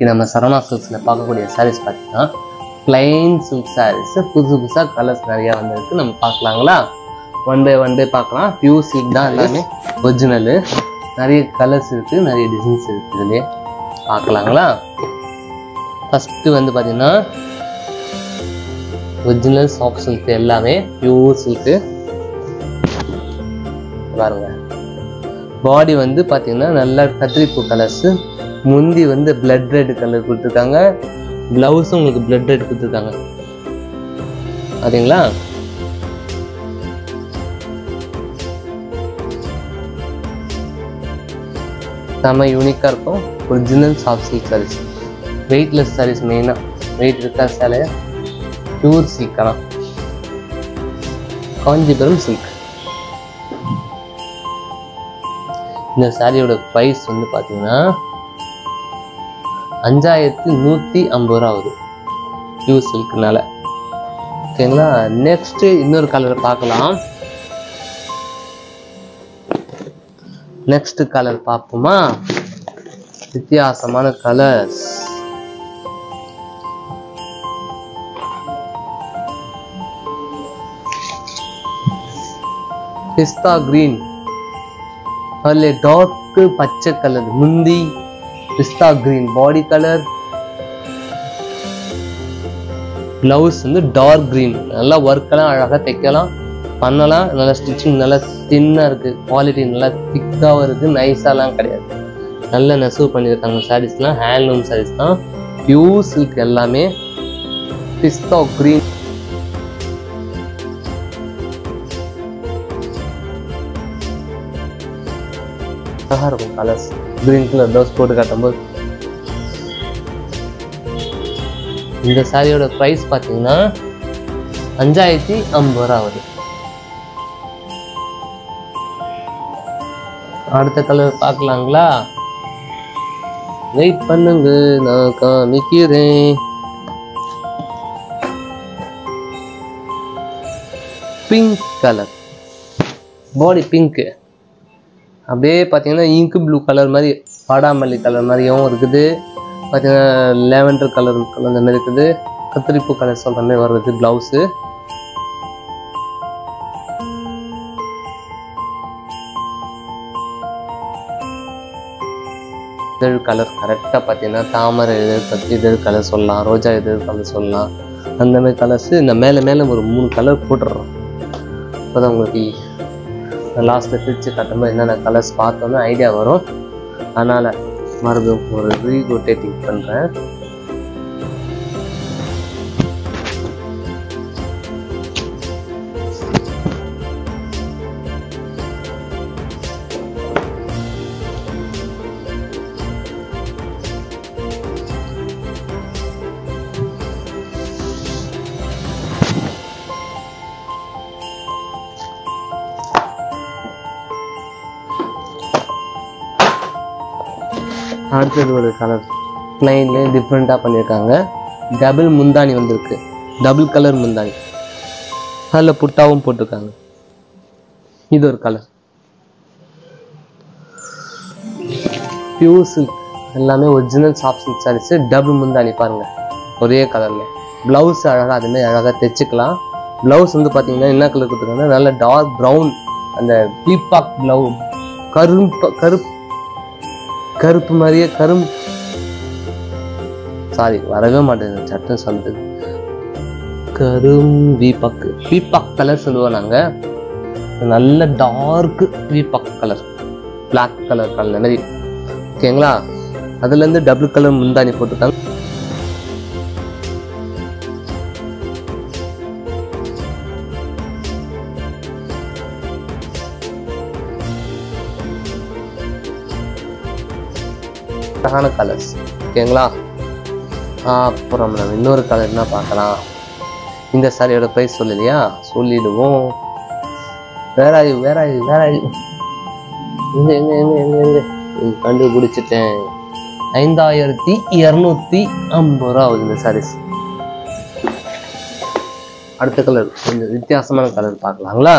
நம்ம சரவணா சில்க்ஸில் பார்க்கக்கூடிய சாரீஸ் பார்த்தீங்கன்னா பிளைன் சில்க் சாரீஸ் புதுசு புதுசாக கலர்ஸ் நிறையா வந்துருக்கு. நம்ம பார்க்கலாங்களா? ஒன் பை பார்க்கலாம். பியூர் சில்க் தான் எல்லாமே, ஒரிஜினலு. நிறைய கலர்ஸ் இருக்குது, நிறைய டிசைன்ஸ் இருக்குது. இதுலேயே பார்க்கலாங்களா? ஃபஸ்ட்டு வந்து பார்த்தீங்கன்னா ஒரிஜினல் சாஃப்ட் சில்க், எல்லாமே பியூர் சில்க்கு பாருங்க. பாடி வந்து பார்த்தீங்கன்னா நல்லா கத்திரிப்பூ கலர்ஸு. முந்தி வந்து பிளட் ரெட் கலர் கொடுத்துருக்காங்க. பிளவுஸும் உங்களுக்கு பிளட் ரெட் கொடுத்துருக்காங்க. பார்த்தீங்களா? செம்ம யூனிக்காக இருக்கும். Original soft silk sarees, weightless sarees. மெயினாக வெயிட் இருக்கா சேலை, பியூர் சில்கெல்லாம் காஞ்சிபுரம் சில்க். இந்த சாரியோட ப்ரைஸ் வந்து பார்த்தீங்கன்னா 5150 ரூபா ஆகுது, பியூர் சில்க்னால. ஓகேங்களா? நெக்ஸ்ட் இன்னொரு கலர் பார்க்கலாம். நெக்ஸ்ட் கலர் பார்ப்போமா? வித்தியாசமான கலர்ஸ். பிஸ்தா கிரீன், அதில் டார்க் பச்சை கலர். முந்தி pista green body colour. Blouse வந்து டார்க் கிரீன். நல்லா ஒர்க்கெல்லாம் அழகாக தைக்கலாம், பண்ணலாம். நல்லா ஸ்டிச்சிங் நல்லா தின்னாக இருக்குது. குவாலிட்டி நல்லா திக்காகவும் இருக்குது, நைஸாலாம் கிடையாது. நல்லா நெசவு பண்ணியிருக்காங்க. சாரீஸ்லாம் ஹேண்ட்லூம் சாரீஸ் தான், பியூர் சில்க் எல்லாமே. பிஸ்தா கிரீன், அழகா இருக்கும் கலர்ஸ். கிரீன் கலர் ப்ளவுஸ் போட்டு காட்டும்போது. இந்த சாரியோட ப்ரைஸ் பார்த்தீங்கன்னா 5050 ரூபா ஆகுது. அடுத்த கலர் பார்க்கலாங்களா? வெயிட் பண்ணுங்க, நான் காமிக்கிறேன். Pink colour, body pink. அப்படியே பார்த்தீங்கன்னா இங்கு ப்ளூ கலர் மாதிரி, பாடாமல்லி கலர் மாதிரியும் இருக்குது. பார்த்தீங்கன்னா லேவெண்டர் கலர் அந்த மாதிரி இருக்குது. கத்திரிப்பூ கலர் சொல்கிற மாதிரி வருது ப்ளவுஸு. இதழ் கலர் கரெக்டாக பார்த்தீங்கன்னா தாமரை இதழ் கலர் சொல்லலாம், ரோஜா இதழ் கலர் சொல்லலாம். அந்த மாதிரி கலர்ஸு இந்த மேலே ஒரு 3 கலர் போட்டுடுறோம். இப்போ தான் உங்களுக்கு லாஸ்ட்டில் பிரித்து காட்டும்போது என்னென்ன கலர்ஸ் பார்த்தோன்னா ஐடியா வரும். அதனால் மறுபடியும் ஒரு ரீரோட்டேட்டிங் பண்ணுறேன். அடுத்தது ஒரு கலர் பிளைன்லேயே டிஃப்ரெண்ட்டாக பண்ணியிருக்காங்க. டபுள் முந்தானி வந்திருக்கு, டபுள் கலர் முந்தானி. அதில் புட்டாவும் போட்டிருக்காங்க. இது ஒரு கலர், பியூர் சில்க் எல்லாமே original soft silk saris. Double முந்தானி பாருங்கள், ஒரே கலரில். ப்ளவுஸ் அழகாக அதுமாதிரி அழகாக தைச்சிக்கலாம். ப்ளவுஸ் வந்து பார்த்தீங்கன்னா என்ன கலர் கொடுத்துருக்காங்கன்னா நல்ல டார்க் ப்ரௌன், அந்த பீபாக் ப்ளவுஸ், கருப்பு மாதிரியே சாரி வரவே மாட்டேங்குது சட்டம் சொல்றது. பீபாக் கலர் சொல்லுவோம் நாங்கள். நல்ல டார்க் பீபாக் கலர், பிளாக் கலர் கலர் மாதிரி. ஓகேங்களா? அதுலேருந்து டபுள் கலர் முந்தானி போட்டுருக்காங்க. கலர்ஸ். ஓகேங்களா? அப்புறம் நம்ம இன்னொரு கலர் என்ன பார்க்கலாம். இந்த சாரியோட ப்ரைஸ் சொல்லலையா? சொல்லிடுவோம். வேற கண்டுபிடிச்சிட்டேன். 5250 ரூபா ஆகுது இந்த சாரீஸ். அடுத்த கலர் கொஞ்சம் வித்தியாசமான கலர் பார்க்கலாங்களா?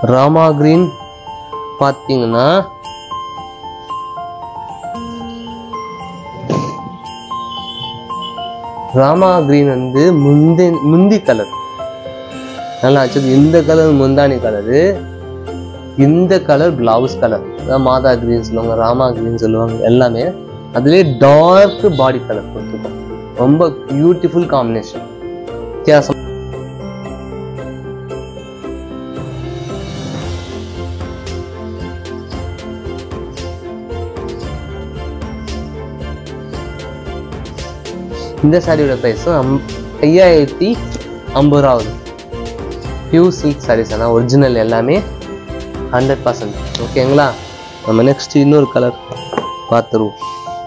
ராமா கிரீன் பார்த்தீங்கன்னா ராமா கிரீன் வந்து முந்தி கலர் நல்லா ஆச்சு. இந்த கலர் முந்தானி கலரு, இந்த கலர் பிளவுஸ் கலர். அதான் மாதா கிரீன் சொல்லுவாங்க, ராமா கிரீன் சொல்லுவாங்க. எல்லாமே அதுலேயே டார்க் பாடி கலர் கொடுத்துருக்கோம். ரொம்ப பியூட்டிஃபுல் காம்பினேஷன், வித்தியாசம். இந்த சாரியோட ப்ரைஸும் 5050 ரூபா. பியூர் சில்க் சாரீஸ், ஆனால் ஒரிஜினல் எல்லாமே 100%. ஓகேங்களா? நம்ம நெக்ஸ்ட் இன்னொரு கலர் பார்த்துருவோம்.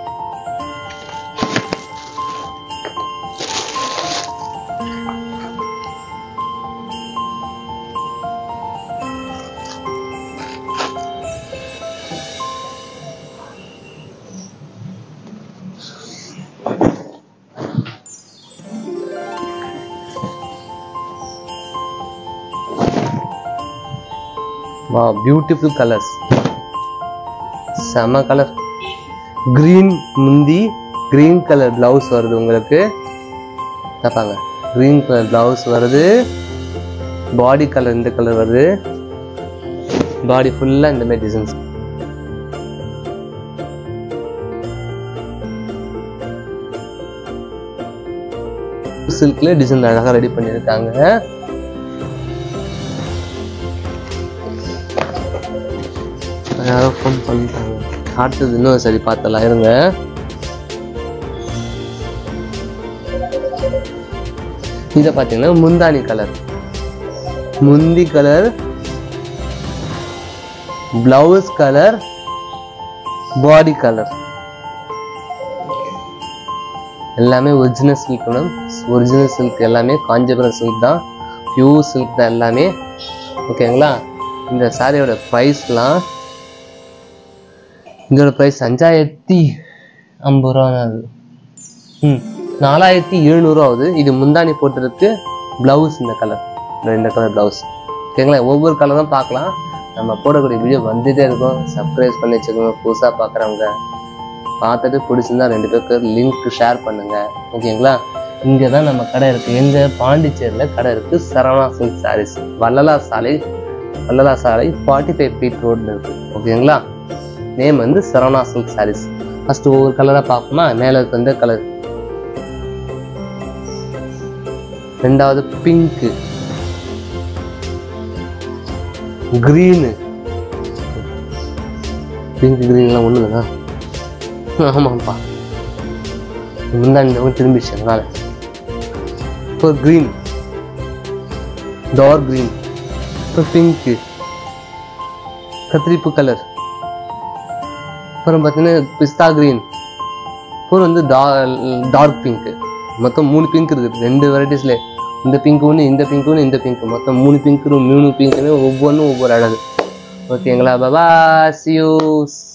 Wow, beautiful colors. செம கலர். கிரீன் முந்தி, கிரீன் கலர் பிளவுஸ் வருது உங்களுக்கு. பாருங்க, கிரீன் கலர் பிளவுஸ் வருது. பாடி கலர் இந்த கலர் வருது. பாடி ஃபுல்லா இந்த மாதிரி டிசைன்ஸ். சில்க்ல டிசைன் அழகா ரெடி பண்ணியிருக்காங்க. யாரோ ஃபோன் பண்ணிட்டாங்க. அடுத்தது இன்னும் சரி பார்த்தலாம் இருங்க. இதை பார்த்தீங்கன்னா முந்தானி கலர், முந்தி colour, blouse colour, body colour. எல்லாமே ஒரிஜினல் சில்க். ஒரிஜினல் சில்க் எல்லாமே காஞ்சிபுரம் சில்க் தான், பியூர் சில்க் தான் எல்லாமே. ஓகேங்களா? இந்த சாரியோட ப்ரைஸ்லாம், இதோட ப்ரைஸ் 5050 ரூபா ஆகுது. 4700 ஆகுது. இது முந்தானி போட்டுருக்கு. பிளவுஸ் இந்த கலர், இந்த கலர் பிளவுஸ். ஓகேங்களா? ஒவ்வொரு கலரும் பார்க்கலாம். நம்ம போடக்கூடிய வீடியோ வந்துட்டே இருக்கும். சப்ஸ்கிரைப் பண்ணி வச்சுக்கோங்க. புதுசாக பார்க்குறவங்க பார்த்துட்டு பிடிச்சிருந்தா 2 பேருக்கு லிங்க் ஷேர் பண்ணுங்க. ஓகேங்களா? இங்கே தான் நம்ம கடை இருக்குது. எங்கள் பாண்டிச்சேரியில் கடை இருக்குது. சரவணா சில்க் சாரீஸ், வள்ளலார் சாலை 45 ஃபீட் ரோடில் இருக்குது. ஓகேங்களா? நேம் வந்து சரவணா சில்க் சாரீஸ். ஃபர்ஸ்ட் ஒவ்வொரு கலராக பார்ப்போமா? மேலே இருக்க கலர், ரெண்டாவது பிங்க்கு, கிரீனு. பிங்க் கிரீன்லாம் ஒன்று இல்லைண்ணா. ஆமாப்பா, முந்தாண்ட திரும்பிச்சு. அதனால இப்போ கிரீன், டார்க் கிரீன், இப்போ பிங்க்கு, கத்திரிப்பு கலர், அப்புறம் பார்த்தீங்கன்னா பிஸ்தா கிரீன், அப்புறம் வந்து டார்க் பிங்க்கு. மொத்தம் 3 பிங்க் இருக்குது. 2 வெரைட்டிஸ்ல. இந்த பிங்க் ஒன்று, இந்த பிங்க் ஒன்று, இந்த பிங்க். மொத்தம் 3 பிங்க். 3 பிங்க்குமே ஒவ்வொன்றும் ஒவ்வொரு அழகு. ஓகேங்களா? பாய், see you.